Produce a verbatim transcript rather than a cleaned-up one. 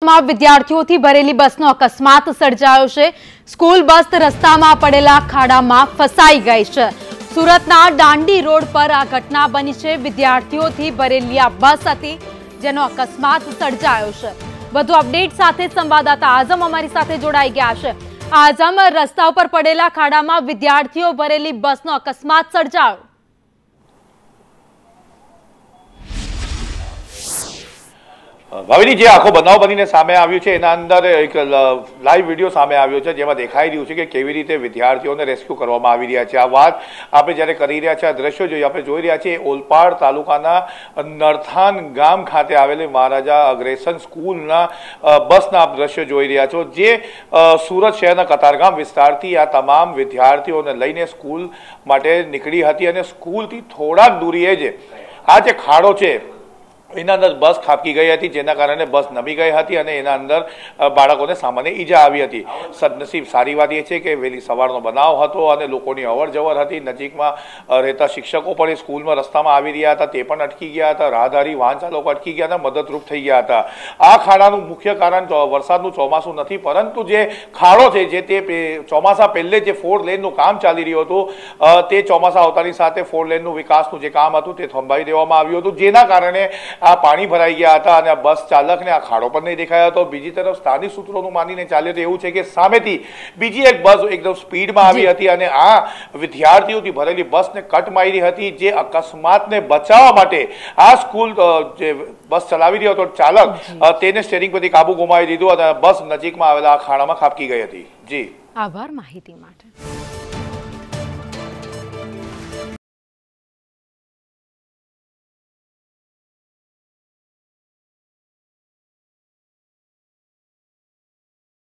વિદ્યાર્થીઓથી ભરેલી બસનો અકસ્માત સર્જાયો છે। સ્કૂલ બસ રસ્તામાં પડેલા ખાડામાં ફસાઈ ગઈ છે। સુરતના દાંડી રોડ પર આ ઘટના બની છે। વિદ્યાર્થીઓથી ભરેલી આ બસ હતી જેનો અકસ્માત સર્જાયો છે। વધુ અપડેટ સાથે સંવાદદાતા આઝમ અમારી સાથે જોડાઈ ગયા છે। આઝમ, રસ્તા ઉપર પડેલા ખાડામાં વિદ્યાર્થીઓ ભરેલી બસનો અકસ્માત સર્જાયો। ભાવિની, જે આખો બનાવ બનીને સામે આવ્યો છે એના અંદર એક લાઈવ વિડીયો સામે આવ્યો છે જેમાં દેખાઈ રહ્યું છે કે કેવી રીતે વિદ્યાર્થીઓને રેસ્ક્યુ કરવામાં આવી રહ્યા છે। આ વાત આપણે જ્યારે કરી રહ્યા છે, આ દ્રશ્યો જોઈએ આપણે જોઈ રહ્યા છીએ ઓલપાડ તાલુકાના નરથાન ગામ ખાતે આવેલી મહારાજા અગ્રેસન સ્કૂલના બસના આપ દ્રશ્યો જોઈ રહ્યા છો, જે સુરત શહેરના કતારગામ વિસ્તારથી આ તમામ વિદ્યાર્થીઓને લઈને સ્કૂલ માટે નીકળી હતી અને સ્કૂલથી થોડાક દૂરીએ જ આ જે ખાડો છે એના અંદર બસ ખાબકી ગઈ હતી, જેના કારણે બસ નમી ગઈ હતી અને એના અંદર બાળકોને સામાન્ય ઈજા આવી હતી। સદનસીબ સારી વાત એ છે કે વહેલી સવારનો બનાવ હતો અને લોકોની અવર જવર હતી। નજીકમાં રહેતા શિક્ષકો પણ એ સ્કૂલમાં રસ્તામાં આવી રહ્યા હતા, તે પણ અટકી ગયા હતા। રાહદારી વાહન ચાલકો અટકી ગયા હતા, મદદરૂપ થઈ ગયા હતા। આ ખાડાનું મુખ્ય કારણ વરસાદનું ચોમાસું નથી, પરંતુ જે ખાડો છે જે તે ચોમાસા પહેલે જે ફોર લેનનું કામ ચાલી રહ્યું હતું, તે ચોમાસા આવતાની સાથે ફોર લેનનું વિકાસનું જે કામ હતું તે થોંભાવી દેવામાં આવ્યું હતું, જેના કારણે આ પાણી ભરાઈ ગયા હતા અને આ બસ ચાલકને આ ખાડો પણ નહીં દેખાયો હતો। બીજી તરફ સ્થાનિક સૂત્રોનું માનીને ચાલે તો એવું છે કે સામેથી બીજી એક બસ એકદમ સ્પીડમાં આવી હતી અને આ વિદ્યાર્થીઓથી ભરેલી બસને કટ મારી હતી, જે અકસ્માતને બચાવવા માટે આ સ્કૂલ જે બસ ચલાવી રહ્યો હતો ચાલક તેને સ્ટીયરિંગ પરથી કાબુ ગુમાવી દીધું અને બસ નજીકમાં આવેલા આ ખાડામાં ખાબકી ગઈ હતી। જી, આભાર માહિતી માટે।